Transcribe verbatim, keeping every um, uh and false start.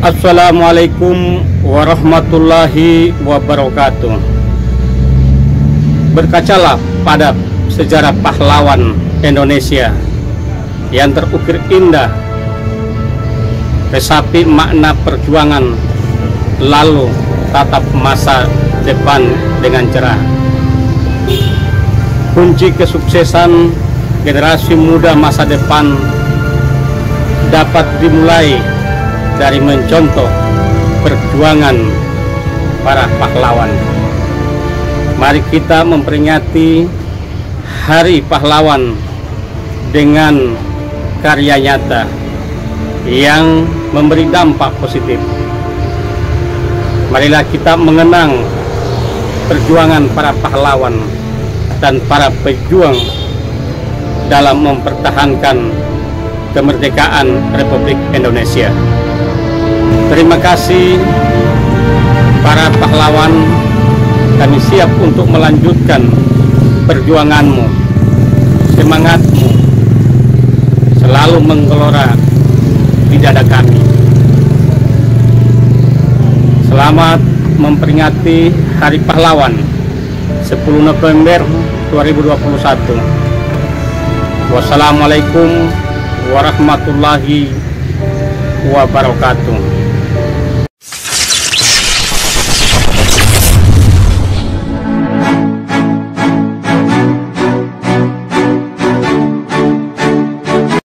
Assalamualaikum warahmatullahi wabarakatuh. Berkacalah pada sejarah pahlawan Indonesia yang terukir indah, resapi makna perjuangan, lalu tatap masa depan dengan cerah. Kunci kesuksesan generasi muda masa depan dapat dimulai dari mencontoh perjuangan para pahlawan. Mari kita memperingati Hari Pahlawan dengan karya nyata yang memberi dampak positif. Marilah kita mengenang perjuangan para pahlawan dan para pejuang dalam mempertahankan kemerdekaan Republik Indonesia. Terima kasih para pahlawan, kami siap untuk melanjutkan perjuanganmu. Semangatmu selalu menggelora di dada kami. Selamat memperingati Hari Pahlawan sepuluh November dua ribu dua puluh satu. Wassalamualaikum warahmatullahi wabarakatuh.